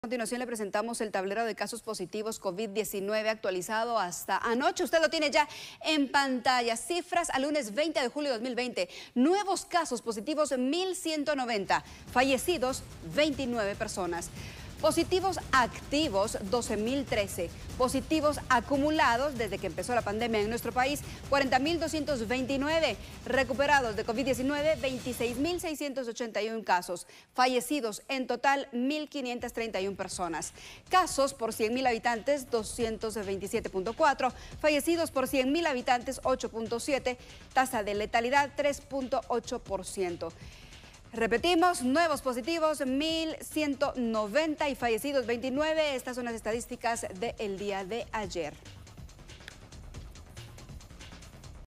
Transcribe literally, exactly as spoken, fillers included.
A continuación le presentamos el tablero de casos positivos COVID diecinueve actualizado hasta anoche. Usted lo tiene ya en pantalla. Cifras al lunes veinte de julio de dos mil veinte. Nuevos casos positivos mil ciento noventa. Fallecidos veintinueve personas. Positivos activos doce mil trece. Positivos acumulados desde que empezó la pandemia en nuestro país cuarenta mil doscientos veintinueve. Recuperados de COVID diecinueve veintiséis mil seiscientos ochenta y uno casos. Fallecidos en total mil quinientas treinta y una personas. Casos por cien mil habitantes doscientos veintisiete punto cuatro. Fallecidos por cien mil habitantes ocho punto siete. Tasa de letalidad tres punto ocho por ciento. Repetimos, nuevos positivos mil ciento noventa y fallecidos veintinueve. Estas son las estadísticas del día de ayer.